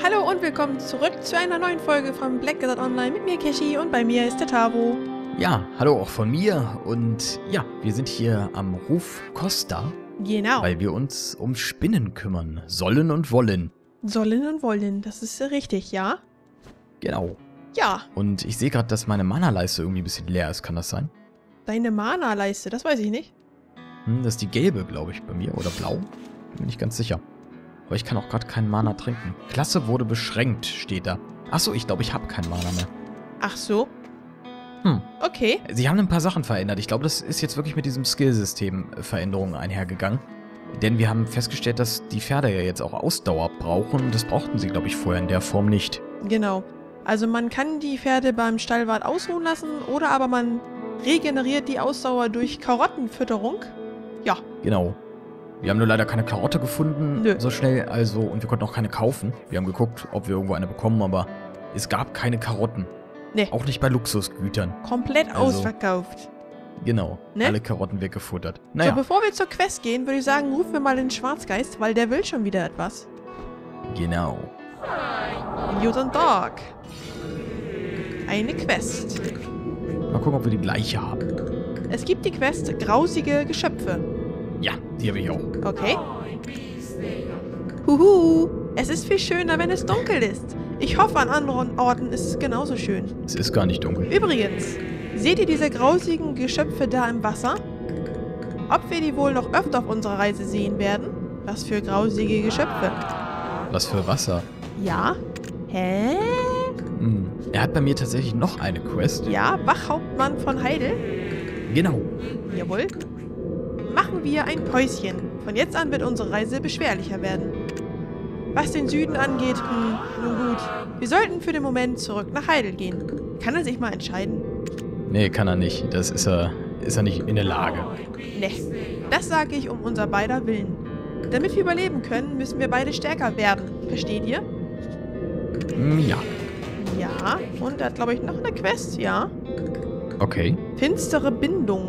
Hallo und willkommen zurück zu einer neuen Folge von Black Desert Online mit mir, Keshi, und bei mir ist der Tavo. Ja, hallo auch von mir und ja, wir sind hier am Hof Costa, Genau. weil wir uns um Spinnen kümmern sollen und wollen. Sollen und wollen, das ist richtig, ja? Genau. Ja, Und ich sehe gerade, dass meine Mana-Leiste irgendwie ein bisschen leer ist, kann das sein? deine Mana-Leiste, das weiß ich nicht. Das ist die gelbe, glaube ich, bei mir, oder blau? Bin ich ganz sicher. Aber ich kann auch gerade keinen Mana trinken. Klasse wurde beschränkt, steht da. Achso, ich glaube, ich habe keinen Mana mehr. Ach so, Hm. okay. Sie haben ein paar Sachen verändert. Ich glaube, das ist jetzt wirklich mit diesem Skillsystem Veränderungen einhergegangen. Denn wir haben festgestellt, dass die Pferde ja jetzt auch Ausdauer brauchen. Das brauchten sie, glaube ich, vorher in der Form nicht. Genau. Also man kann die Pferde beim Stallwart ausruhen lassen oder aber man regeneriert die Ausdauer durch Karottenfütterung. Ja, Genau. Wir haben nur leider keine Karotte gefunden Nö. so schnell, also und wir konnten auch keine kaufen. Wir haben geguckt, ob wir irgendwo eine bekommen, aber es gab keine Karotten. Nee. Auch nicht bei Luxusgütern. komplett Also- ausverkauft. Genau. Ne? Alle Karotten weggefuttert. So, Naja, bevor wir zur Quest gehen, würde ich sagen, rufen wir mal den Schwarzgeist, weil der will schon wieder etwas. genau. Guten Tag. Eine Quest. Mal gucken, ob wir die gleiche haben. Es gibt die Quest Grausige Geschöpfe. Ja, die habe ich auch. Okay. Huhu. Es ist viel schöner, wenn es dunkel ist. Ich hoffe, an anderen Orten ist es genauso schön. Es ist gar nicht dunkel. Übrigens, seht ihr diese grausigen Geschöpfe da im Wasser? Ob wir die wohl noch öfter auf unserer Reise sehen werden? Was für grausige Geschöpfe. Was für Wasser. Ja? Hä? Er hat bei mir tatsächlich noch eine Quest. Ja, Wachhauptmann von Heidel? Genau. Jawohl. Machen wir ein Päuschen. Von jetzt an wird unsere Reise beschwerlicher werden. Was den Süden angeht, nun gut. Wir sollten für den Moment zurück nach Heidel gehen. Kann er sich mal entscheiden? Nee, kann er nicht. Das ist er nicht in der Lage. Ne, das sage ich um unser beider Willen. Damit wir überleben können, müssen wir beide stärker werden. Versteht ihr? Ja. Ja, und er hat, glaube ich, noch eine Quest, ja. Okay. Finstere Bindung.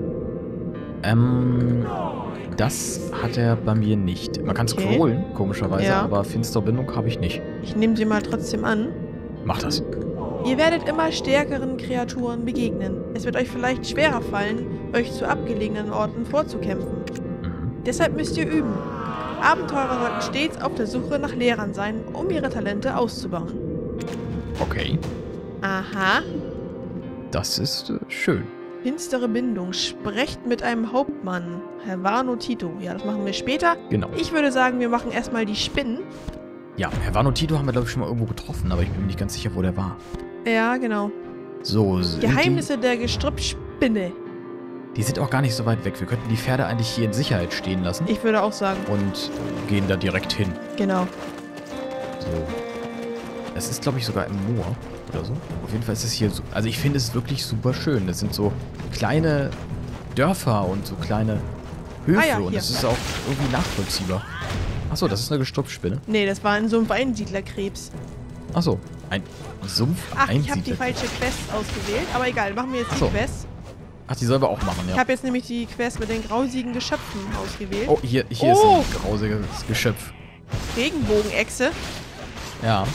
Das hat er bei mir nicht. Man kann Okay. scrollen, komischerweise, Ja. aber Finsterbindung habe ich nicht. Ich nehme sie mal trotzdem an. Mach das. Ihr werdet immer stärkeren Kreaturen begegnen. Es wird euch vielleicht schwerer fallen, euch zu abgelegenen Orten vorzukämpfen. Deshalb müsst ihr üben. Abenteurer sollten stets auf der Suche nach Lehrern sein, um ihre Talente auszubauen. Okay. Aha. Das ist schön. Finstere Bindung. Sprecht mit einem Hauptmann. Herr Vano Tito. Ja, das machen wir später. Genau. Ich würde sagen, wir machen erstmal die Spinnen. Ja, Herr Vano Tito haben wir, glaube ich, schon mal irgendwo getroffen, aber ich bin mir nicht ganz sicher, wo der war. Ja, genau. So, sind Geheimnisse der Gestrüppspinne. die sind auch gar nicht so weit weg. Wir könnten die Pferde eigentlich hier in Sicherheit stehen lassen Ich würde auch sagen. und gehen da direkt hin. Genau. So. Es ist, glaube ich, sogar im Moor oder so. Auf jeden Fall ist es hier so. Also ich finde es wirklich super schön. Das sind so kleine Dörfer und so kleine Höfe Ah ja, und hier. es ist auch irgendwie nachvollziehbar. Achso, das ist eine Gestrüppspinne. Nee, das war ein Sumpf-Einsiedlerkrebs. Achso, ein Sumpf Ach, ich habe die Einsiedler. falsche Quest ausgewählt. Aber egal, machen wir jetzt Ach die so. Quest. Ach, die sollen wir auch machen, Ich ja. habe jetzt nämlich die Quest mit den grausigen Geschöpfen ausgewählt. Oh, hier Oh. ist ein grausiges Geschöpf. Regenbogenechse. Ja.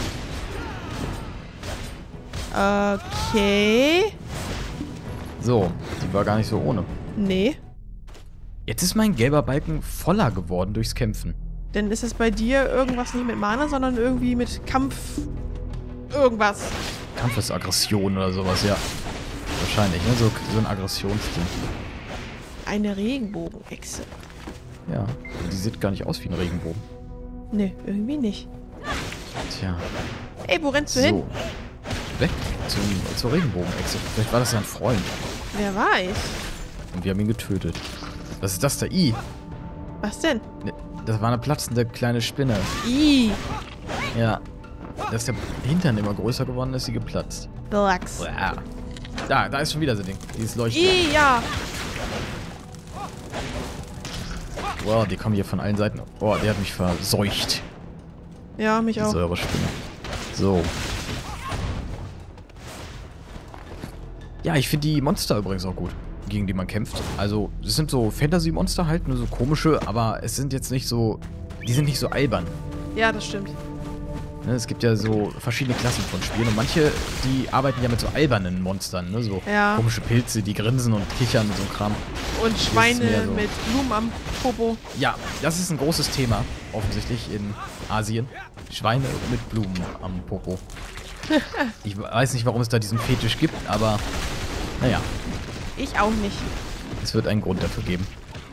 Okay. So, die war gar nicht so ohne. Nee. Jetzt ist mein gelber Balken voller geworden durchs Kämpfen. Dann ist es bei dir irgendwas nicht mit Mana, sondern irgendwie mit Kampf... irgendwas. Kampfesaggression oder sowas, ja. Wahrscheinlich, ne? So ein Aggressionsding. Eine Regenbogenechse. Ja, die sieht gar nicht aus wie ein Regenbogen. Nee, irgendwie nicht. Tja, Ey, wo rennst du hin? so. Weg zur Regenbogenechse. Vielleicht war das ja ein Freund. Wer weiß. Und wir haben ihn getötet. Was ist das da? I. Was denn? Ne, das war eine platzende kleine Spinne. Ih. Ja. Dass der Hintern immer größer geworden ist, sie geplatzt. Relax. Uah. Da ist schon wieder so ein Ding. Dieses Leuchten. Ih, ja. Wow, die kommen hier von allen Seiten. Oh, der hat mich verseucht. Ja, mich Die auch. Säurespinne. So. Ja, ich finde die Monster übrigens auch gut, gegen die man kämpft. Also, es sind so Fantasy-Monster halt, nur so komische, aber es sind jetzt nicht so... Die sind nicht so albern. Ja, das stimmt. Ne, es gibt ja so verschiedene Klassen von Spielen und manche, die arbeiten ja mit so albernen Monstern, ne? So komische Pilze, die grinsen und kichern und so ein Kram. Und Schweine so mit Blumen am Popo. Ja, das ist ein großes Thema, offensichtlich in Asien. Schweine mit Blumen am Popo. Ich weiß nicht, warum es da diesen Fetisch gibt, aber naja. Ich auch nicht. Es wird einen Grund dafür geben.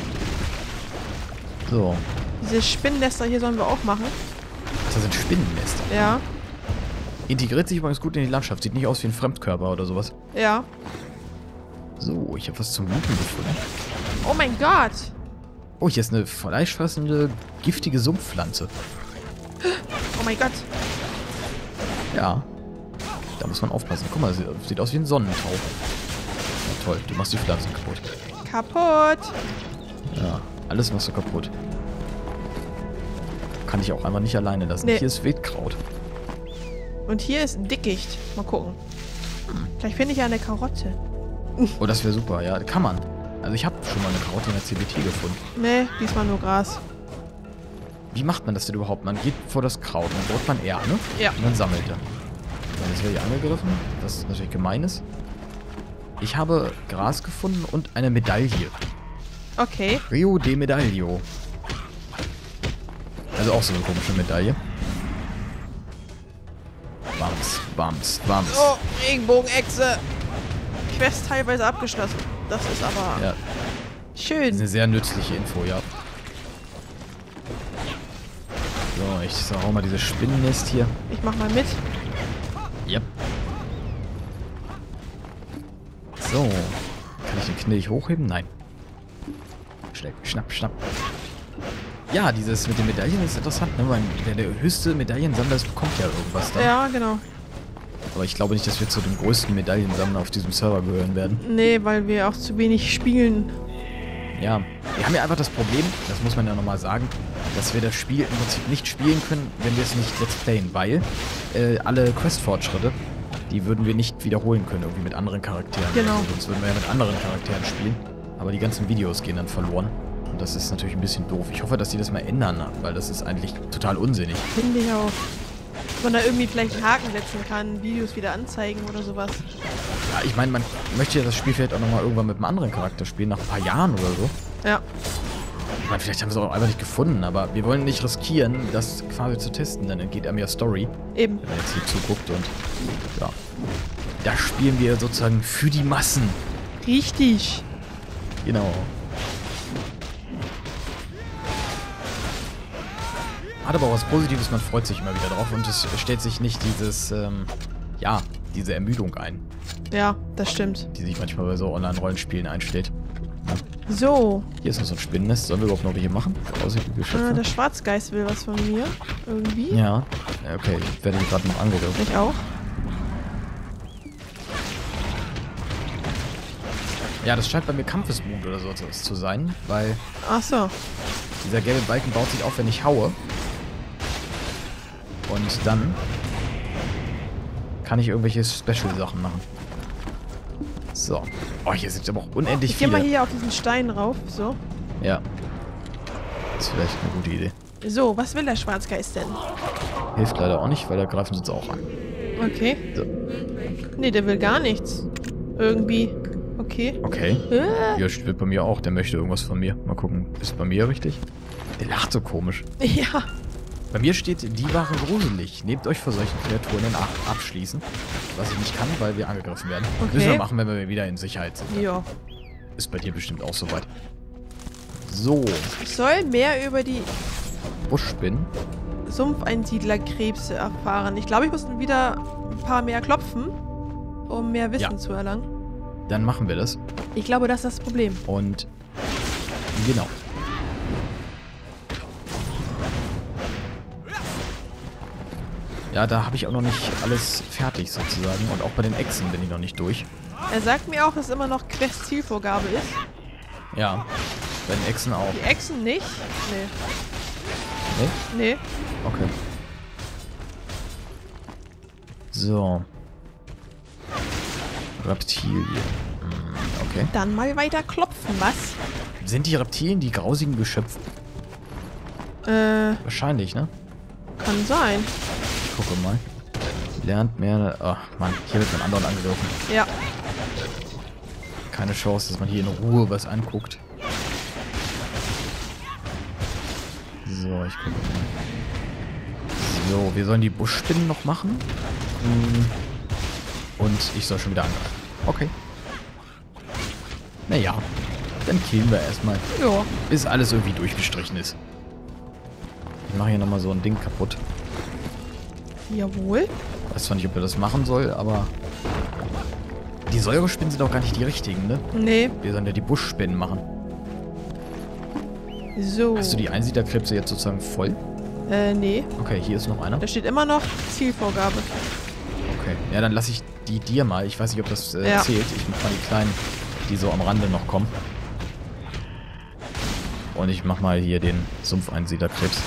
So. Diese Spinnennester hier sollen wir auch machen. Das sind Spinnennester. Ja. Integriert sich übrigens gut in die Landschaft. Sieht nicht aus wie ein Fremdkörper oder sowas. Ja. So, ich habe was zum Looten gefunden. Oh mein Gott. Oh, hier ist eine fleischfressende, giftige Sumpfpflanze. Oh mein Gott. Ja. Da muss man aufpassen. Guck mal, sieht aus wie ein Sonnentau. Ja, toll, du machst die Pflanzen kaputt. Kaputt. Ja, alles machst du kaputt. Kann ich auch einfach nicht alleine lassen. Nee. Hier ist Wildkraut. Und hier ist Dickicht. Mal gucken. Vielleicht finde ich ja eine Karotte. Oh, das wäre super. Ja, kann man. Also ich habe schon mal eine Karotte in der CBT gefunden. Nee, diesmal nur Gras. Wie macht man das denn überhaupt? Man geht vor das Kraut, dann drückt man R, ne? Ja. Und dann sammelt er. Dann ist er hier angegriffen, was natürlich gemein ist. Ich habe Gras gefunden und eine Medaille. Okay. Rio de Medaglio. Also auch so eine komische Medaille. Bams, bams, bams. Oh, Regenbogenechse. Quest teilweise abgeschlossen. Das ist aber Ja, schön. ist eine sehr nützliche Info, ja. So, ich hau mal dieses Spinnennest hier. Ich mach mal mit. Yep. So. Kann ich den Knilch hochheben? Nein. Schnapp, schnapp. Ja, dieses mit den Medaillen ist interessant, ne? Weil der höchste Medaillensammler ist, bekommt ja irgendwas da. Ja, genau. Aber ich glaube nicht, dass wir zu den größten Medaillensammlern auf diesem Server gehören werden. Nee, weil wir auch zu wenig spielen. Ja, wir haben ja einfach das Problem, das muss man ja nochmal sagen, dass wir das Spiel im Prinzip nicht spielen können, wenn wir es nicht let's playen, weil alle Quest-Fortschritte, die würden wir nicht wiederholen können, irgendwie mit anderen Charakteren. Genau. Also, sonst würden wir ja mit anderen Charakteren spielen, aber die ganzen Videos gehen dann verloren. Und das ist natürlich ein bisschen doof. Ich hoffe, dass die das mal ändern, weil das ist eigentlich total unsinnig. Finde ich auch. Dass man da irgendwie vielleicht einen Haken setzen kann, Videos wieder anzeigen oder sowas. Ja, ich meine, man möchte ja das Spiel vielleicht auch nochmal irgendwann mit einem anderen Charakter spielen, nach ein paar Jahren oder so. Ja. Ich meine, vielleicht haben sie es auch einfach nicht gefunden, aber wir wollen nicht riskieren, das quasi zu testen, dann entgeht einem ja Story, Eben. wenn man jetzt hier zuguckt und ja. Da spielen wir sozusagen für die Massen. Richtig. Genau. Hat aber auch was Positives, man freut sich immer wieder drauf und es stellt sich nicht dieses, ja, diese Ermüdung ein, Ja, das stimmt. die sich manchmal bei so Online-Rollenspielen einstellt. Ja. So. Hier ist noch so ein Spinnennest. Sollen wir überhaupt noch welche machen? Grausige Geschöpfe. Der Schwarzgeist will was von mir. Irgendwie. Ja. Okay, ich werde hier gerade noch angegriffen. Ich auch. Ja, das scheint bei mir Kampfesmut oder so zu sein, weil Ach so. dieser gelbe Balken baut sich auf, wenn ich haue. Und dann kann ich irgendwelche Special-Sachen machen. So. Oh, hier sind aber auch unendlich Ich geh viele. mal hier auf diesen Stein rauf. So. Ja. Das ist vielleicht eine gute Idee. So, was will der Schwarzgeist denn? Hilft leider auch nicht, weil da greifen sie uns auch an. Okay. So. Nee, der will gar nichts. Irgendwie. Okay. Okay. Ja, steht bei mir auch. Der möchte irgendwas von mir. Mal gucken. Ist bei mir richtig? Der lacht so komisch. Ja. Bei mir steht, die waren gruselig. Nehmt euch vor solchen Kreaturen in Acht. Abschließen. Was ich nicht kann, weil wir angegriffen werden. Okay. Müssen wir machen, wenn wir wieder in Sicherheit sind. Ja. Ist bei dir bestimmt auch soweit. So. Ich soll mehr über die Buschspinnen. Sumpfeinsiedlerkrebse erfahren. Ich glaube, ich muss wieder ein paar mehr klopfen, um mehr Wissen zu erlangen. Dann machen wir das. Ich glaube, das ist das Problem. Und genau. Ja, da habe ich auch noch nicht alles fertig sozusagen. Und auch bei den Echsen bin ich noch nicht durch. Er sagt mir auch, dass immer noch Quest-Zielvorgabe ist. Ja, bei den Echsen auch. Die Echsen nicht? Nee? Nee. Okay. So. Reptilien. Okay. Dann mal weiter klopfen, was? Sind die Reptilien die grausigen Geschöpfe? Wahrscheinlich, ne? Kann sein. gucke mal. Lernt mehr... Ach, Mann, hier wird von anderen angegriffen. Ja. Keine Chance, dass man hier in Ruhe was anguckt. So, ich gucke mal. So, wir sollen die Buschspinnen noch machen. Und ich soll schon wieder angreifen. Okay. Naja, dann killen wir erstmal. Ja. Bis alles irgendwie durchgestrichen ist. Ich mache hier nochmal so ein Ding kaputt. Jawohl. Weiß zwar nicht, ob er das machen soll, aber... Die Säurespinnen sind auch gar nicht die richtigen, ne? Nee. Wir sollen ja die Buschspinnen machen. So. Hast du die Einsiedlerkrebse jetzt sozusagen voll? Nee. Okay, hier ist noch einer. Da steht immer noch Zielvorgabe. Okay. Ja, dann lasse ich die dir mal. Ich weiß nicht, ob das Ja. zählt. Ich mach mal die kleinen, die so am Rande noch kommen. Und ich mach mal hier den Sumpfeinsiedlerkrebs.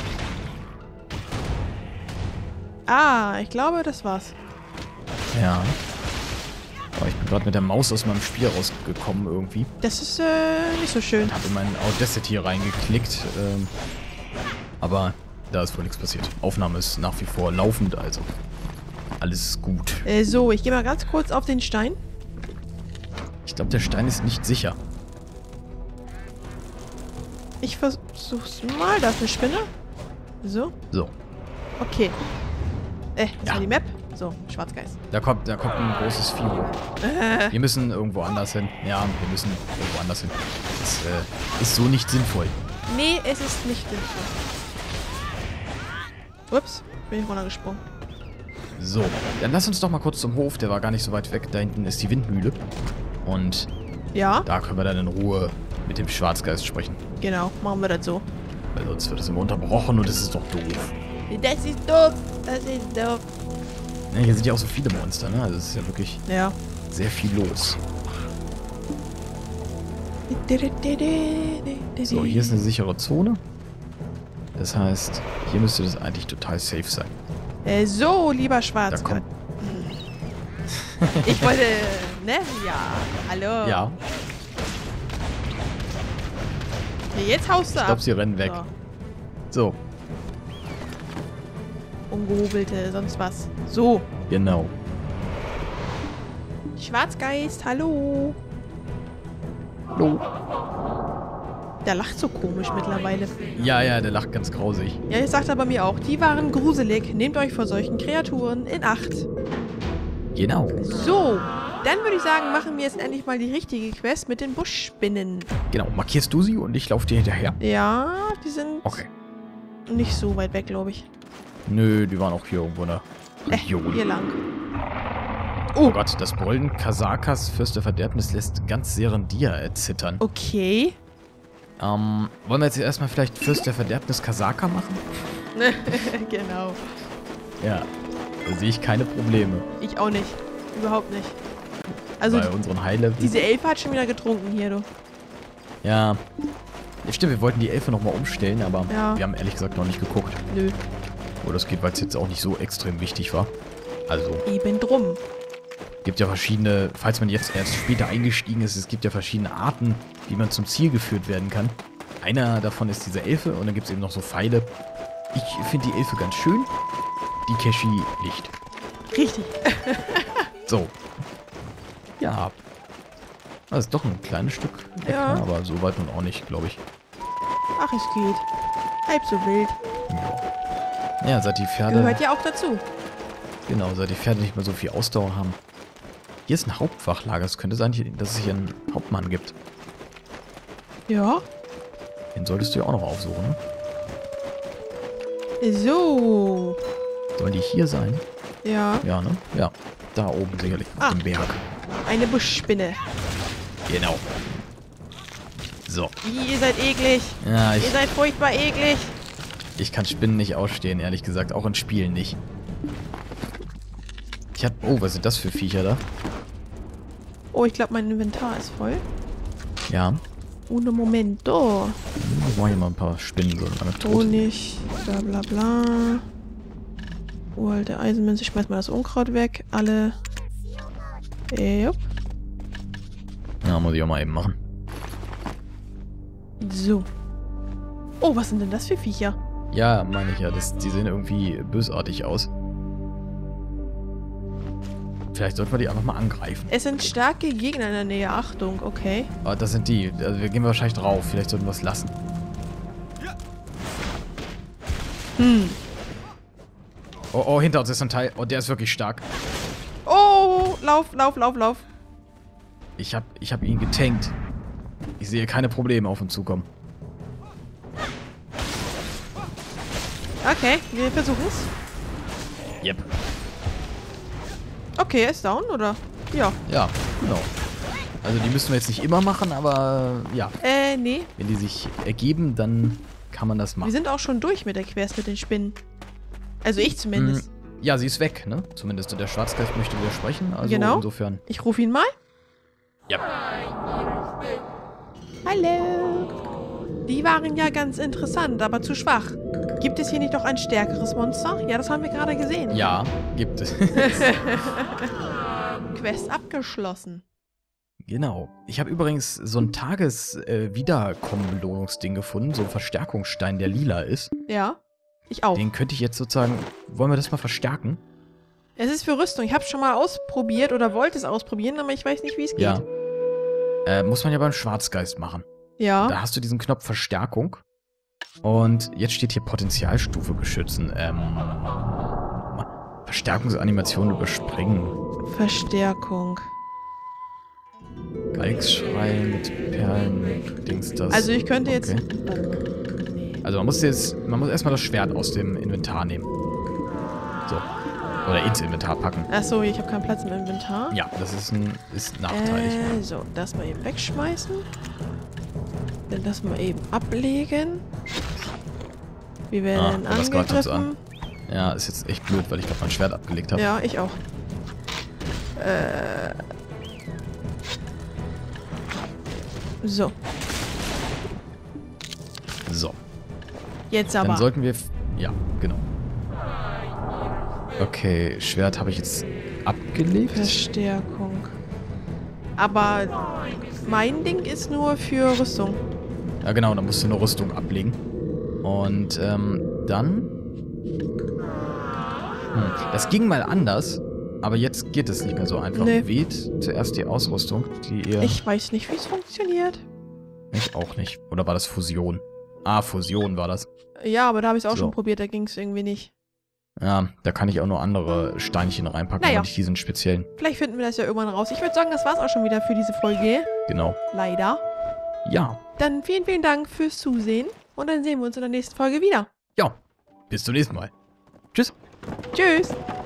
Ah, ich glaube, das war's. Ja. Aber ich bin gerade mit der Maus aus meinem Spiel rausgekommen irgendwie. Das ist nicht so schön. Habe in meinen Audacity reingeklickt. Aber da ist wohl nichts passiert. Aufnahme ist nach wie vor laufend, also alles gut. So, ich gehe mal ganz kurz auf den Stein. Ich glaube, der Stein ist nicht sicher. Ich versuch's mal. Da ist eine Spinne. So. So, Okay. Das Ja. war die Map. So, Schwarzgeist. da kommt ein großes Vieh hoch. Wir müssen irgendwo anders hin. Ja, wir müssen irgendwo anders hin. Das ist so nicht sinnvoll. Nee, es ist nicht sinnvoll. Ups, bin ich runtergesprungen. So, dann lass uns doch mal kurz zum Hof. Der war gar nicht so weit weg. Da hinten ist die Windmühle. Und Ja, da können wir dann in Ruhe mit dem Schwarzgeist sprechen. genau. Machen wir das so. Weil sonst wird es immer unterbrochen und das ist doch doof. Das ist doof. Das ist doof. Ja, hier sind ja auch so viele Monster, ne? Also es ist ja wirklich Ja. sehr viel los. So, hier ist eine sichere Zone. Das heißt, hier müsste das eigentlich total safe sein. So, lieber Da Schwarzgeist. kommt... Ich wollte, ne? Ja, hallo. Ja, Jetzt haust du ich ab. glaube, sie rennen weg. So. So, Ungehobelte, sonst was. So. genau. Schwarzgeist, hallo. Hallo. Der lacht so komisch mittlerweile. Ja, ja, der lacht ganz grausig. Ja, jetzt sagt er bei mir auch, die waren gruselig. Nehmt euch vor solchen Kreaturen in Acht. Genau. So, dann würde ich sagen, machen wir jetzt endlich mal die richtige Quest mit den Buschspinnen. Genau, markierst du sie und ich laufe dir hinterher. Ja, die sind Okay. nicht so weit weg, glaube ich. Nö, die waren auch hier irgendwo in der Region. Hier lang. Oh Gott, das Brüllen Kasakas, Fürst der Verderbnis, lässt ganz Serendia erzittern. Okay. Wollen wir jetzt erstmal vielleicht Fürst der Verderbnis Kasaka machen? Genau. Ja, da sehe ich keine Probleme. Ich auch nicht. Überhaupt nicht. Also, Bei unseren High-Level. diese Elfe hat schon wieder getrunken hier, du. Ja. Ja, stimmt, wir wollten die Elfe nochmal umstellen, aber Ja. wir haben ehrlich gesagt noch nicht geguckt. Nö. Wo das geht, weil es jetzt auch nicht so extrem wichtig war. Also, Eben drum. gibt ja verschiedene, falls man jetzt erst später eingestiegen ist, es gibt ja verschiedene Arten, wie man zum Ziel geführt werden kann. Einer davon ist diese Elfe und dann gibt es eben noch so Pfeile. Ich finde die Elfe ganz schön, die Keshi nicht. Richtig. So. Ja. Das ist doch ein kleines Stück weg, Ja. ne? Aber so weit nun auch nicht, glaube ich. Ach, es geht. Halb so wild. Ja. Ja, seit die Pferde... Gehört ja auch dazu. Genau, seit die Pferde nicht mehr so viel Ausdauer haben. Hier ist ein Hauptwachlager. Es könnte sein, dass es hier einen Hauptmann gibt. Ja. Den solltest du ja auch noch aufsuchen, ne? So. Sollen die hier sein? Ja. Ja, ne? Ja. Da oben sicherlich auf dem Berg. Eine Buschspinne. Genau. So. Ihr seid eklig. Ja, Ihr seid furchtbar eklig. ich kann Spinnen nicht ausstehen, ehrlich gesagt. Auch in Spielen nicht. Ich hab... Oh, was sind das für Viecher da? Oh, ich glaube, mein Inventar ist voll. Ja. Ohne Momento. Ich mache hier mal ein paar Spinnen so lange tot. Honig, bla bla bla. Oh, alte Eisenmünze, ich schmeiß mal das Unkraut weg. Alle. Jupp. Ja, muss ich auch mal eben machen. So. Oh, was sind denn das für Viecher? Ja, meine ich ja. Die sehen irgendwie bösartig aus. Vielleicht sollten wir die einfach mal angreifen. Es sind starke Gegner in der Nähe. Achtung, okay. Oh, das sind die. Also wir gehen wahrscheinlich drauf. Vielleicht sollten wir es lassen. Oh, hinter uns ist ein Teil. Oh, der ist wirklich stark. Oh, lauf, lauf, lauf, lauf. Ich hab ihn getankt. Ich sehe keine Probleme auf uns zukommen. Okay, wir versuchen es. Yep. Okay, er ist down, oder? Ja. Ja, genau. Also die müssen wir jetzt nicht immer machen, aber ja. Nee. Wenn die sich ergeben, dann kann man das Wir machen. sind auch schon durch mit der Quest mit den Spinnen. Also ich zumindest. Ja, sie ist weg, ne? Zumindest. Und der Schwarzgeist möchte widersprechen. Also Genau. insofern. Ich rufe ihn mal. Ja. Hallo. Die waren ja ganz interessant, aber zu schwach. Gibt es hier nicht noch ein stärkeres Monster? Ja, das haben wir gerade gesehen. Ja, gibt es. Quest abgeschlossen. Genau. Ich habe übrigens so ein Tages-Wiederkommen-Belohnungsding gefunden. So ein Verstärkungsstein, der lila ist. Ja, ich auch. Den könnte ich jetzt sozusagen... Wollen wir das mal verstärken? Es ist für Rüstung. Ich habe es schon mal ausprobiert oder wollte es ausprobieren, aber ich weiß nicht, wie es geht. Ja. Muss man ja beim Schwarzgeist machen. Ja. Da hast du diesen Knopf Verstärkung. Und jetzt steht hier Potenzialstufe beschützen. Verstärkungsanimation überspringen. Verstärkung. Balkschrei mit Perlen, Dings das. Also ich könnte jetzt... Okay. Nee. Also man muss erstmal das Schwert aus dem Inventar nehmen. So. Oder ins Inventar packen. Achso, ich habe keinen Platz im Inventar. Ja, das ist nachteilig. So, das mal eben wegschmeißen. Dann das mal eben ablegen. Wir werden das greift uns an. angegriffen. Ja, ist jetzt echt blöd, weil ich gerade mein Schwert abgelegt habe. Ja, ich auch. So, So. jetzt aber. Dann sollten wir... Ja, genau. Okay, Schwert habe ich jetzt abgelegt. Verstärkung. Aber mein Ding ist nur für Rüstung. Ja, genau, dann musst du eine Rüstung ablegen. Und dann... Das ging mal anders, aber jetzt geht es nicht mehr so einfach. Nee. Wählt zuerst die Ausrüstung, die ihr... Ich weiß nicht, wie es funktioniert. Ich auch nicht. Oder war das Fusion? Ah, Fusion war das. Ja, aber da habe ich es auch So. schon probiert, da ging es irgendwie nicht. Ja, da kann ich auch nur andere Steinchen reinpacken, Naja. aber nicht diesen speziellen. Vielleicht finden wir das ja irgendwann raus. Ich würde sagen, das war's auch schon wieder für diese Folge. Genau. Leider. Ja. Dann vielen, vielen Dank fürs Zusehen. Und dann sehen wir uns in der nächsten Folge wieder. Ja. Bis zum nächsten Mal. Tschüss. Tschüss.